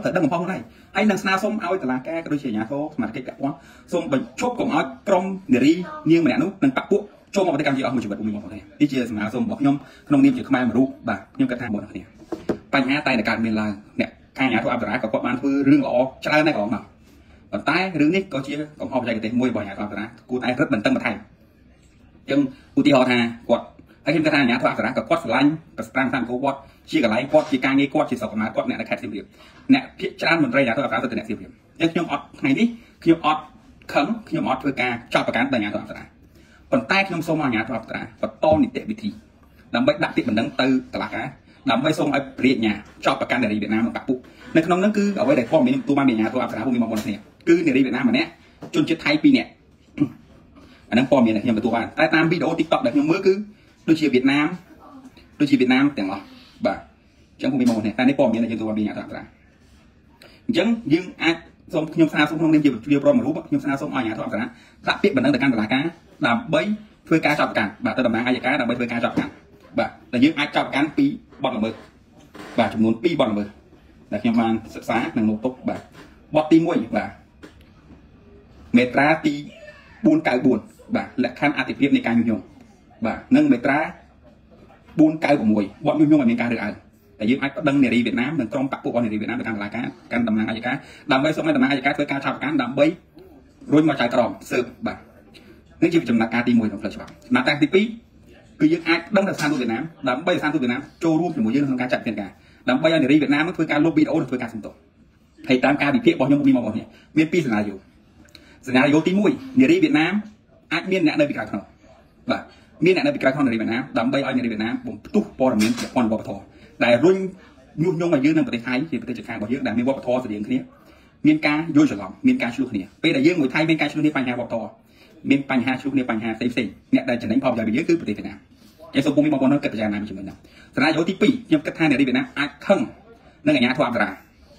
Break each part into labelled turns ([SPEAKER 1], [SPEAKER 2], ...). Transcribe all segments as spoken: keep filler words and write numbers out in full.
[SPEAKER 1] thật đăng một phong này hay năng sao xong ao là cái đôi chỉ nhà thôi mà cái cả quá xong bệnh chốt cùng ao trong để đi nhưng mà nút năng bạc buộc cho một cái cam gì ở một trường vật của mình một này đi chia mà xong bọc nhom nông niêm chỉ không ai mà ru bà nhưng cả thang một nàyปัญหาไตในการเมืองเราเนี่ยข้างหน้าทุกอัปรากับกบมันคือเรื่องอ๋อใช่ได้ก่อนมาแต่ใต้เรื่องนี้ก็เชื่อของพ่อใจกันเต็มมวยบ่อยอย่างอัปรากูไตrất bận tâm mà thànhจังอุติหอธากดไอ้ขึ้นกระทางหน้าทุกอัปรากับกดสลันกับสตรังทางกูกดชี้กับไหลกดชี้กลางนี้กดชี้สอบกับมากดเนี่ยในแคทสิบเหลี่ยมเนี่ยพิจารณาเหมือนไรหน้าทุกอัปราตัวเนี่ยสิบเหลี่ยมยังยมอดไงนี่ขยมอดขึงขยมอดเพื่อการชอบประกันแต่หน้าทุกอัปราปัจใต้ขยมโซมาหน้าทุกอัปราปัจโตนิเตวิธีนำไปดักติดเหมือนดังตือตลาดนะนำไปส่งไอ้เปลี่ยนเนี่ยชอบประกันในเวียดนามมาปักปุ๊บในขนมนั้นคือเอาไว้แต่พ่อมีตัวบ้านเมียตัวอัปราพวกมีมาบนเนี่ยคือในเวียดนามมาเนี่ยจนจะไทยปีเนี่ยอันนั้นพ่อมีเนี่ยยังเป็นตัวบ้านแต่ตามวิดีโอติ๊กต็อกแบบยังมือคือดูเชียร์เวียดนามดูเชียร์เวียดนามแต่งหรอบ่าจังพวกมีมาบนเนี่ยแต่ในพ่อมีเนี่ยยังตัวบ้านเมียตัวอัปราจังยังไอ้ส่งยมซาส่งน้องเลี้ยงเดียวโปรมารู้ป่ะยมซาส่งอ้อยเนี่ยตัวอัปราละเปียกแบบนั้นแต่การตลาดการดำใบเพื่อการชอบประกันบ่าตัวดำน้ำไอ้การดำใบเพื่อการชอบประกันบ่าแต่ยังไอ้ชอบประกันปีบอลละมือบ่าจำนวนปีบอลละมือแต่ยังมาศึกษาหนังโนตุกบ่าบอตีมวยบ่าเมตราตีบุญไก่บุญบ่าและขั้นอาติเพียบในการยุ่งยงบ่านึ่งเมตราบุญไก่บุญมวยบอลยุ่งยงแบบมีการเรืออะไรแต่ยังไอ้ก็ดังในรีเวียดนามดังตรงปักพวกบอลในรีเวียดนามเป็นการหลายการการดำน้ำอาญาดำใบส่งให้ดำน้ำอาญาเพื่อการชอบประกันดำใบรุ่นมาจ่ายกรอบเสิร์ฟบ่านี่จะเป็นจำนวนการตีมวยของเราใช่ป่ะนักแต่ตีปีคือยังไอ้ดังแต่ซานตัวเวียดนามดำใบซานตัวเวียดนามโจรูปถึงมวยยืนทำการจัดเป็นการดำใบในรีเวียดนามมันคือการลบวิดีโอหรือคือการสิงโตให้ตามการดิเพียบอลยังมีมาบอลเนี่ยมีปีสนาอยู่สนาอยู่ตีมวยในรีเวียดนามอาจมีเนี่ยในปีกลางขนมบ่ามีเนี่ยในปีกลางขนมในเวียดนามดำใบในเวียดนามผมตุ๊กปอร์เมียนปอนบอปทอแต่รุ่นยุ่งยงมายืนในประเทศไทยที่ประเทศจีนบอลเยอะแต่มีบอปทอเสียงนี้มีการโยนฉลองมีการชุลเนี่ยไปแต่ยืมมวยไทยมีการชุลเนี่ยปัญหาบอปทอมีปัญหาชุลเนี่ยปัญหาเซ็งเซ็งเนี่ยได้จะไหนพอใจไปเยอะคือประเทศเวียดนามไอ้สมบูรณ์มีบอลนั้นเกิดจากนั้นเป็นเหมือนกันสนาอยู่ที่ปียังกระทานในเวียดนามอาจทั้งนั่นไงญาติทวารตรา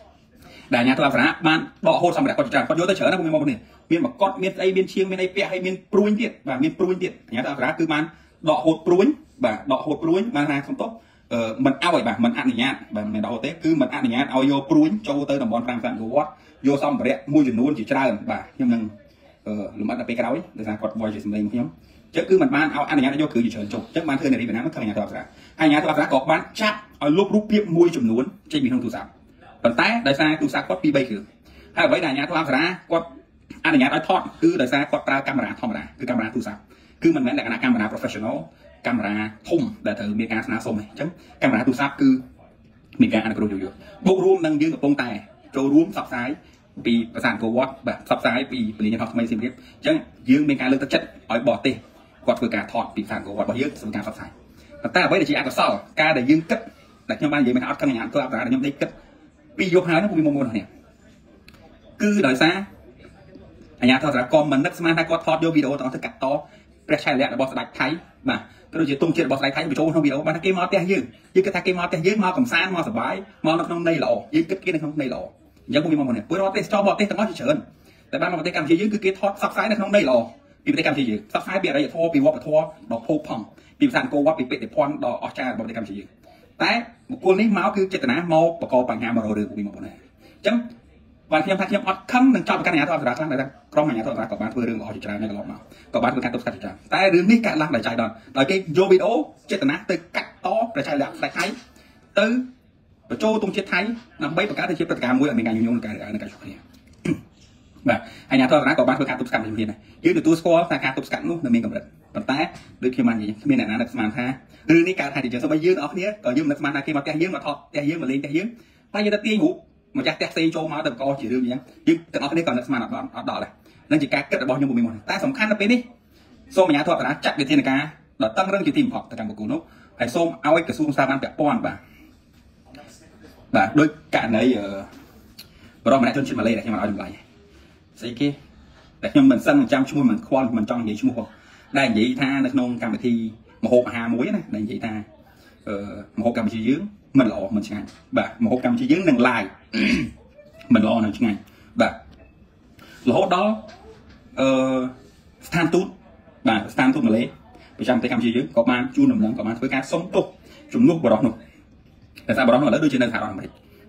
[SPEAKER 1] đại nhà tôi làm ban đọ hột xong rồi còn chẳng còn vô tới chở nó không có này miền bậc cọt miền tây miền chiêng miền tây pẹ hay miền pruin tiệt và miền pruin tiệt nhà tôi làm cứ ban đọ hột pruin và đọ hột pruin mà ra không tốt ờ mình ao vậy bà mình ăn nhá và mình đọ hột tết cứ mình ăn nhá ao vô pruin cho tới đồng bọn trang sản của vô xong rồi đấy mua gì luôn chỉ ra bà nhưng mình ờ lúc bắt đầu pe cái đó để ra quạt voi chỉ xem đây không chứ cứ mình ban ao ăn nhá nó vô cứ gì chở chụp chứ ban thưa này đi Việt Nam nó thưa nhà tôi làm hai nhà tôi làm có bán chắp ở lúc lúc piếp mui chùm nuốn trên miền không thủ sạpปัจจัยได้สร้างตู้ซักก็ปีใบคือถ้าไว้ได้ยาทุกอันสระก็อันนี้ได้ทอดคือได้สร้างก็ตราการมราธรรมดาคือการมราตู้ซักคือมันเหมือนแต่การมรา professional การมราทุ่มแต่เธอมีการสนาสมไหมจังการมราตู้ซักคือมีการอันกระโดดอยู่ๆบุกร่วมนั่งยืนกับปงแต่โจร่วมสับซ้ายปีประสานโกวอตแบบสับซ้ายปีปริญญาทองทำไมสิบเรียบจังยืนมีการเลือกตัดจัดอ้อยบอดเตะกอดคือการทอดปีประสานโกวอตบอยืนสมการสับซ้ายแต่ไว้ได้ชี้อันก็เศร้าการได้ยืนกัดแต่ยังบ้านยืนไม่เอาทั้งงานตัวอัตราได้ยังได้กัดปียกหานะผมมีมงคลเนี่ยคือโดยซะอันนี้ทอดสารกอมมันนักสมาธิก็ทอดโยวิดีโอตอนที่กัดต่อประชาชนและบอสไลท์ไทยมาก็โดยจะตุ้งเชื่อบอสไลท์ไทยไปโชว์ทั้งวิดีโอมาทั้งเกมมอเตอร์ยืดยืดกระทะเกมมอเตอร์ยืดมาของซานมาสบายมาในในหล่อยืดกระเกในในหล่อยังผมมีมงคลเนี่ยเพื่อเราเตะจอบอลเตะแต่ก็เฉยแต่บ้านเราเตะการยืดคือเกทอดซับไซด์ในในหล่อปีเตะการยืดซับไซด์เบียร์อะไรอย่าทัวปีวอปทัวดอกโพพองปีซานโกวัปปีเป็ดเตะพอนดอกออชาร์บอลเตะการยืดแต่บุคคลนี้เมาส์คือเจตนาเมาประกอบปัญหามาเราเรื่องมีมงคลเนี่ยจังวันที่ยังพักยังอดคำหนึ่งจอบการงานทอดสารครั้งไหนตั้งกล้องงานทอดสารกับบ้านเพื่อเรื่องออกจิตใจในกระบอกมากับบ้านเพื่อการตบกัดจิตใจแต่เรื่องนี้การล้างหลายใจดอนโดยที่โยวิโอเจตนาตึกกัดต่อประชาชนหลายไทยตึงประโจตรงเช็ดไทยนำใบประกาศในเช็ดประกาศมวยอเมริกันยุ่งยุ่งในการในการชุกเนี่ยแบบไอ้งานทอดสารกับบ้านเพื่อการตบกัดจิตใจยืดตัวสกอร์แต่การตบกัดนู้นมีกำลังปัจจัยโดยที่มันยังมีหนานักสมานท่าเรื่องนี้การไทยจะสบายยืดออกเนี้ยก็ยืมนักสมานท่าที่มาแก้ยืมมาทอดแก้ยืมมาเลี้ยงแก้ยืมไปยืดตีหูมันจะแตกเซโจมาแต่ก็chỉเรื่องนี้ยึดแต่เอาคนนี้ก่อนนักสมานอดอดดอเลยนั่นจะการเกิดบอลยังบุมีหมดแต่สำคัญนะเป็นนี่ส้มมันยาทอดนะจัดในเทนการเราตั้งเรื่องจุดทีมพอแต่การบุกนุ๊กไอ้ส้มเอาไอ้กระซุ่มซาบันแบบป้อนบ่าบ่าโดยการในเออเราไม่ได้จนชิมมาเลยแต่ที่มันเอาอยู่ไรสิกี้แต่ยังเหมือนสั้นจำชั่วโมงเหมือนควอนเหมือนจ้องยี่ชั่วโมงได้ยี่ท่าในนงการไปทีมาหกหามุ้ยนะได้ยี่ท่าเออมาหกการไปทียื้อมันหล่อมันช่างแบบมาหกการไปทียื้อหนึ่งลายมันรอหนึ่งช่างแบบหล่อđóสถานทูตแบบสถานทูตมาเลยไปจำแต่คำชี้ยื้อก็มาจูนหนุ่มน้องก็มาเพื่อการส่งตุกจุ่มนุกบอลหนุ่มแต่ซาบอลหนุ่มแล้วด้วยเจนในฐานอะไรไอ้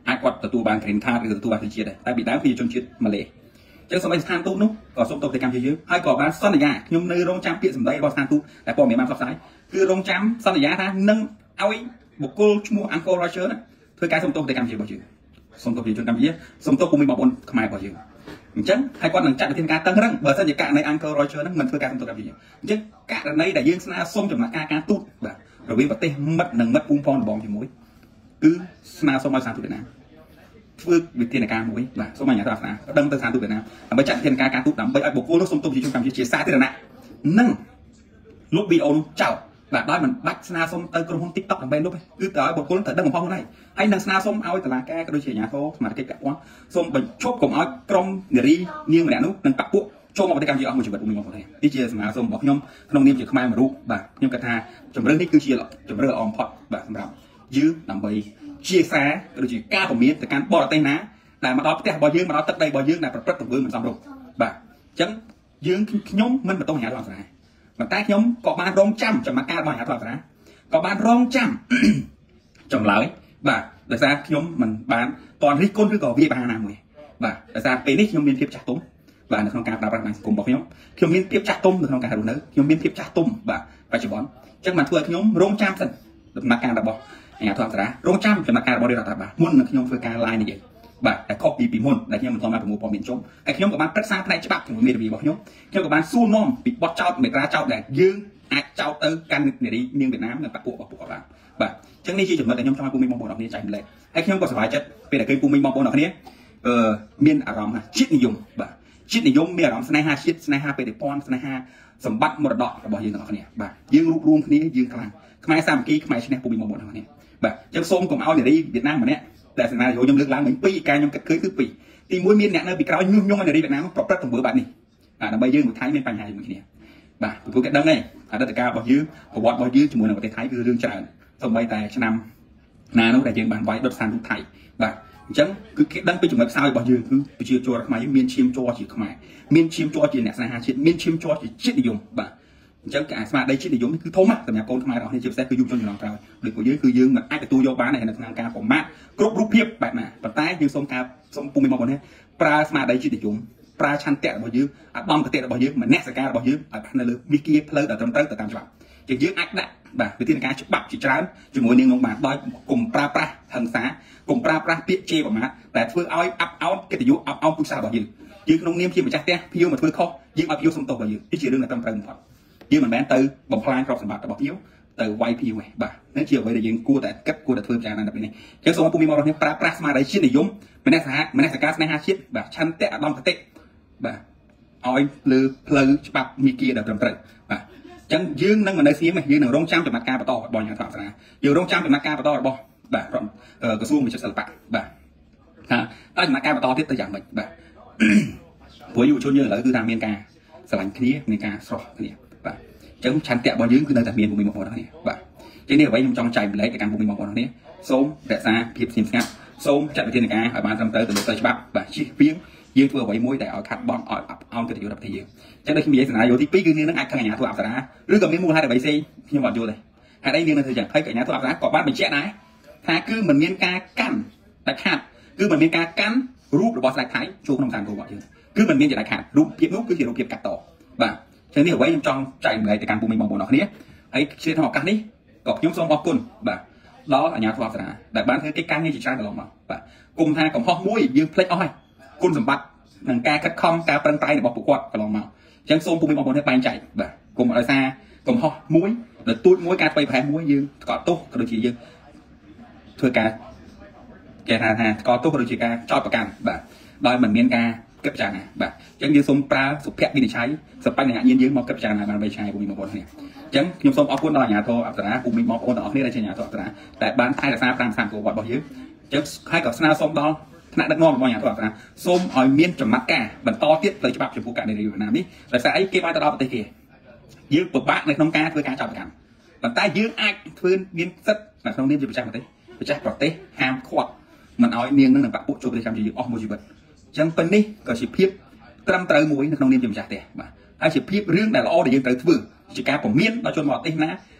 [SPEAKER 1] អាចគាត់ទទួលបាន green card ឬទទួលបានប្រជាជាតិដែរតែពីដើមគឺជាជនជាតិម៉ាឡេចឹងសូមឲ្យស្ថានទូតនោះក៏សូមទោសទៅកម្មជាយើងហើយក៏បានសន្យាខ្ញុំនៅរងចាំពាក្យសម្ដីរបស់ស្ថានទូតតែព័ត៌មានបានផ្សព្វផ្សាយគឺរងចាំសន្យាថានឹងឲ្យបុគ្គលឈ្មោះ Uncle Roger ណាធ្វើការសូមទោសទៅកម្មជារបស់យើងសូមទោសប្រជាជនកម្ពុជាសូមទោសពុំមានបងប្អូនខ្មែររបស់យើងអញ្ចឹងហើយគាត់នឹងចាត់វិធានការតឹងរឹងបើសិនជាករណី Uncle Roger ហ្នឹងមិនធ្វើការសូមទោសកម្ពុជាអញ្ចឹងករណីដែលយើងស្នើសុំចំណាត់ការការទូតបាទរវាងប្រទេសមិត្តនិងមិត្តពូផងបងជាមួយគឺស្នើសុំឲ្យស្ថានទូតវៀតណាមធ្វើវិធានការមួយបាទសូមអាជ្ញាធរស្នើដឹងទៅស្ថានទូតវៀតណាមដើម្បីចាត់វិធានការការទូតដើម្បីឲ្យបុគ្គលនោះសូមទោសប្រជាជនកម្ពុជាជាសាធារណៈនិងលុបវីដេអូនោះចោលបាទដោយមិនបាច់ស្នើសុំទៅក្រុមហ៊ុន TikTok ដើម្បីលុបគឺតើឲ្យបុគ្គលត្រូវដឹងបំផុសខ្លួនឯងហើយនឹងស្នើសុំឲ្យតុលាការក៏ដូចជាអាជ្ញាធរសមាជិកពាក់ព័ន្ធសូមបញ្ឈប់កុំឲ្យក្រុមនារីនាងម្នាក់នោះនិងបពុះចូលមកប្រទេសកម្ពុជាអស់មួយជីវិតមួយបងប្អូននេះជាសមាគមរបស់ខ្ញុំក្នុងនាមជាខ្មែរមួយរូបបាទខ្ញុំគិតថាជំរឿននេះគឺជាជំរឿនល្អបំផុតបាទសម្រាប់យើងដើម្បីជាសារក៏ដូចជាការពមៀនទៅកាន់បរទេសណាដែលមកដល់ផ្ទះរបស់យើងមកដល់ទឹកដីរបស់យើងដែលប្រព្រឹត្តទង្វើមិនសមរម្យបាទអញ្ចឹងយើងខ្ញុំមិនបន្តអាជ្ញាធរអន្តរជាតិប៉ុន្តែខ្ញុំក៏បានរងចាំចំណាត់ការរបស់អាជ្ញាធរអន្តរជាតិក៏បានរងចាំចម្លើយបាទដោយសារខ្ញុំមិនបានតន់រិះគន់ឬក៏វាយប្រហារណាមួយបាទដោយសារពេលនេះខ្ញុំមានភាពចាស់ទុំបាទនៅក្នុងការប្រើប្រាស់បណ្ដាញសង្គមរបស់ខ្ញុំខ្ញុំមានភាពចាស់ទុំនៅក្នុងការរស់នៅខ្ញុំមានភាពចាស់ទុំបាទបច្ចុប្បន្នអញ្ចឹងបានធ្វើឲ្យខ្ញុំរងចាំសិនដំណាក់កាលរបស់អាជ្ញាធរអន្តរជាតិរងចាំចំណាត់ការរបស់រដ្ឋាភិបាលមុននឹងខ្ញុំធ្វើការ live និយាយបាទតែខុសពីពីមុនដែលខ្ញុំមិនទាន់បានប្រមូលព័ត៌មានជុំហើយខ្ញុំក៏បានប្រឹក្សាផ្នែកច្បាប់ជាមួយមេធាវីរបស់ខ្ញុំខ្ញុំក៏បានសួរនាំពីបទចោទមេត្រាចោទដែលយើងអាចចោទទៅកាន់នារីនាងវៀតណាមនិងបពុះរបស់ពួកគាត់បានបាទអញ្ចឹងនេះជាចំណុចដែលខ្ញុំចង់ឲ្យពុំមីងបងប្អូនអរគ្នាចែកម្លែកហើយខ្ញុំក៏សប្បាយចិត្តពេលដែលឃើញពុំមីងបងប្អូនអរគ្នាអឺមានអារម្មណ៍ថាជាតិនិយមបាទជាតិនិយមមានអារម្មណ៍ស្នេហាជាតិស្នេហាបេតិភណ្ឌស្នេហាសម្បត្តិមរតករបស់យើងទាំងអស់គ្នាបាទយើងរួបរวมគ្នាយើងខ្លាំងខ្មែរសាមគ្គីខ្មែរឈ្នះពុំមីងបងប្អូនទាំងអស់គ្នាបាទអញ្ចឹងសូមកុំឲ្យនារីវៀតណាមម្នាក់តែសេនានាយកខ្ញុំលើកឡើងមិញពីរការខ្ញុំគិតឃើញគឺពីរទីមួយមានអ្នកនៅពីក្រោយញុះញង់ឲ្យនារីវៀតណាមប្រព្រឹត្តទង្វើបែបនេះបាទដើម្បីយើងមួយថៃមានបញ្ហាជាមួយគ្នាបាទពីព្រោះគេដឹងហើយអតីតកាលរបស់យើងប្រវត្តិរបស់យើងជាមួយនឹងប្រទេសថៃគឺរឿងច្រើនសូម្បីតែឆ្នាំណានោះដែលយើងបានវាយដុតស្ថានទូតថៃបាទអញ្ចឹងគឺគេដឹងពីចំណុចខ្សោយរបស់យើងគឺប្រជាជនខ្មែរយើងមានឈាមជ័រជាខ្មែរមានឈាមជ័រជាអ្នកស្នេហាជាតិមានឈាមជ័រជាជាតិនិយមបាទអញ្ចឹងការស្មារតីជាតិនិយមនេះគឺធំណាស់សម្រាប់កូនខ្មែររបស់នេះជាពិសេសគឺយុវជនជំនាន់ក្រោយដូចពួកយើងគឺយើងមិនអាចទទួលយកបាននៅក្នុងការប្រមាថគ្រប់រូបភាពបែបណាប៉ុន្តែយើងសូមការសូមពុំមានមកនេះប្រើស្មារតីជាតិនិយមប្រើឆន្ទៈរបស់យើងអាដាមគតិរបស់យើងមនសិការរបស់យើងឲ្យនៅលើវិគៀផ្លូវដែលត្រឹមត្រូវទៅតាមច្បាប់ជាយើងអាចដាក់បាទវិធានការច្បាប់ជាច្រើនជាមួយនាងនោះបានដោយកុំប្រើប្រាស់ហិង្សាកុំប្រើប្រាស់ពាក្យជេរប្រមាថដែលធ្វើឲ្យអាប់អោនកិត្តិយសអាប់អោនពុទ្ធសាសរបស់យើងយើងក្នុងនាមជាម្ចាស់ផ្ទះភៀវមកធ្វើខុសយើងឲ្យភៀវសុំទោសរបស់យើងនេះជារឿងដែលត្រឹមត្រូវបំផុតយើងមិនមែនទៅបំផ្លាញទ្រព្យសម្បត្តិរបស់ភៀវទៅវាយភៀវទេបាទនេះជាអ្វីដែលយើងគួរតែគិតគួរតែធ្វើពិចារណាដល់ពេលនេះអញ្ចឹងសូមឲ្យពុំមានមករបស់នេះប្រើប្រាស់ស្មារតីជាតិនិយមមនសហមនសិការស្នេហាជាតិបាទឆន្ទៈអាដាមគតិបាទឲ្យលើផ្លូវច្បាប់មីគីដែលត្រឹមត្រូវបាទអញ្ចឹងយើងនឹងមិននៅស្ងៀមទេយើងនឹងរងចាំចំណាត់ការបន្តរបស់អាជ្ញាធរអន្តរជាតិយើងរងចាំចំណាត់ការបន្តរបស់បាទក្រសួងវិចិត្រសិល្បៈបាទថាតើចំណាត់ការបន្តទៀតទៅយ៉ាងម៉េចបាទព្រោះយុវជនយើងឥឡូវគឺថាមានការស្រឡាញ់គ្នាមានការស្រស់គ្នាបាទអញ្ចឹងឆន្ទៈរបស់យើងគឺនៅតែមានពុំមីងបងប្អូនគ្នាបាទអញ្ចឹងនេះអ្វីខ្ញុំចង់ចែកម្លែកទៅកាន់ពុំមីងបងប្អូនគ្នាសូមរក្សាភាពស្ងៀមស្ងាត់សូមចាត់វិធានការឲ្យបានត្រឹមត្រូវទៅលើផ្លូវច្បាប់បាទជិះពីងយើងធ្វើអ្វីមួយដែលឲ្យខាត់បងឲ្យអោនកិត្តិយសរបស់ប្រទេសយើងអញ្ចឹងដូចខ្ញុំនិយាយសេនាយោទីពីរគឺនាងនឹងអាចខឹងអាជ្ញាធរអប្សរាឬក៏មានមូលហេតុអ្វីផ្សេងខ្ញុំអត់យល់ទេហេតុអីនាងនឹងធ្វើយ៉ាងហើយអាជ្ញាធរអប្សរាក៏បានបញ្ជាក់ដែរថាគឺមិនមានការកាន់តែខាត់គឺមិនមានការកាន់រូបរបស់ស្ដេចថៃចូលក្នុងតាមគោលរបស់យើងគឺមិនមានជាដាច់ខាតរូបភាពនោះគឺជារូបភាពកាត់តបាទអញ្ចឹងនេះអ្វីខ្ញុំចង់ចែកម្លែកទៅកាន់ពុំមីងបងប្អូនអរគ្នាហើយជាក្នុងឱកាសនេះក៏ខ្ញុំសូមអរគុណបាទដល់អាជ្ញាធរអប្សរាដែលបានធ្វើកិច្ចការងារជាច្រើនកន្លងមកបាទគុំថាកំហុសមួយយើងភ្លេចអស់ហើយគុណសម្បត្តិនិងការខិតខំការប្រឹងប្រែងរបស់ពួកគាត់កន្លងមកអញ្ចឹងសូមពុំមីងបងប្អូនបែងចែកបាទគុំឲ្យសារកំហុសមួយដល់ទូចមួយការធ្វើប្រហែសមួយយើងស្កត់ទោសក៏ដូចជាយើងធ្វើការគេថាថាស្កត់ទោសក៏ដូចជាការចោទប្រកាន់បាទដោយមិនមានការគិតពិចារណាបាទអញ្ចឹងយើងសូមប្រើសុភវិនិច្ឆ័យសបញ្ញញ្ញាណយើងមកគិតពិចារណាបានបីឆ្ងាយពុំមីងបងប្អូនគ្នាអញ្ចឹងខ្ញុំសូមអរគុណដល់អាជ្ញាធរអប្សរាពុំមីងបងប្អូនទាំងអស់គ្នាដែលជាអាជ្ញាធរអប្សរាតែបានថែរក្សាប្រាំសាមគោលវត្តរបស់យើងអញ្ចឹងហើយក៏ស្នើសុំដល់ថ្នាក់ដឹកនាំរបស់អាជ្ញាធរអប្សរាសូមឲ្យមានចំណាត់ការបន្តទៀតផ្លូវច្បាប់ចំពោះករណីវៀតណាមនេះដោយសារអីគេបានទៅដល់ប្រទេសគេយើងពិបាកនៅក្នុងការធ្វើការចោទប្រកាន់ប៉ុន្តែយើងអាចធ្វើមានសិទ្ធិនៅក្នុងនាមជាម្ចាស់ប្រទេសម្ចាស់ប្រទេសហាមឃាត់មិនឲ្យនាងនឹងបពុះចូលប្រទេសកម្ពុជាយើងអស់មួយជីវិតអញ្ចឹងពេលនេះក៏ជាភាពត្រឹមត្រូវមួយនៅក្នុងនាមជាម្ចាស់ផ្ទះបាទហើយជាភាពរឿងដែលល្អដែលយើងត្រូវធ្វើជាការពមៀនដល់ជនបរទេសណា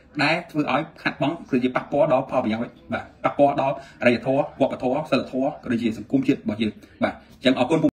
[SPEAKER 1] ដែលធ្វើឲ្យខាត់បងគឺជាប៉ះពាល់ដល់ផលប្រយោជន៍បាទប៉ះពាល់ដល់អរិយធម៌វប្បធម៌សិលធម៌ក៏ដូចជាសង្គមជាតិរបស់យើងបាទអញ្ចឹងអរគុណ